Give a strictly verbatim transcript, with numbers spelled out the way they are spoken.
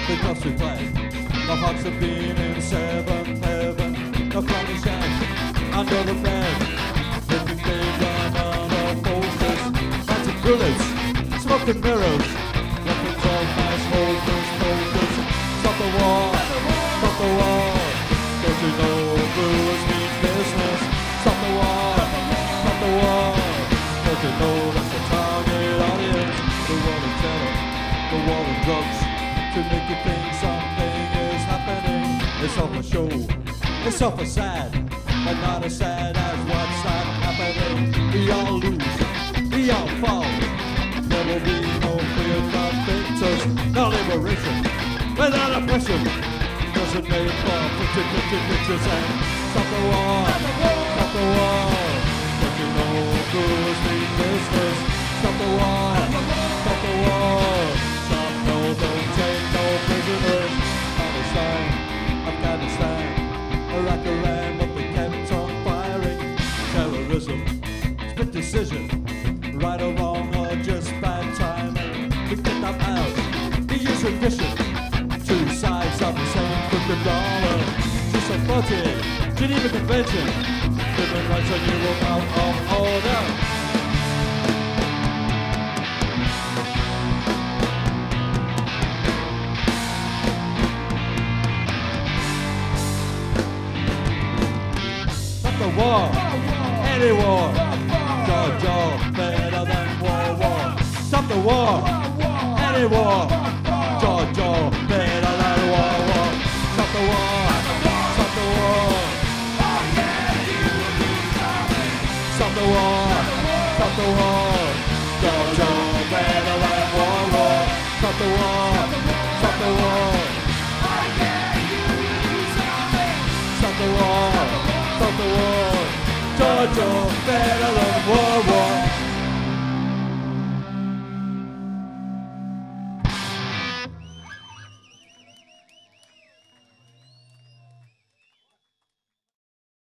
the glossy play. The hearts have been in seventh heaven. The cloudy shack under the bed. Looking big and under focus. Magic bullets, smoking mirrors. Weapons of mass hocus pocus. Stop the war, stop the war. Don't you know brewers mean business? Stop the war, stop the war. Don't you know that's the target audience? The war of terror, the war of drugs. To make you think something is happening. It's all for show, it's all for sad, but not as sad as what's not happening. We all lose, we all fall. There will be no clear-cut victors, no liberation without oppression. Doesn't make for picture, picture, pictures and stop the war, stop the war. Don't you know brewers mean business? Stop the war, stop the war. Stop, no, don't take no prisoners. Palestine, Afghanistan, Iraq, Iran, but they kept on firing. Terrorism, split decision, right or wrong or just bad timing. We get them out, the usual tradition. Two sides of the same crooked dollar. two forty, Geneva Convention. Human rights and Europe out of order. Stop the war, any war. Jaw, jaw, better than war, war. Stop the war, any war. Jaw, jaw, better than war, war. Stop the war, stop the war. Stop the war, stop the war. Jaw, jaw, better than war, war. Stop the war, stop the war. Stop the war, stop the war. Jaw, jaw, better than war, war.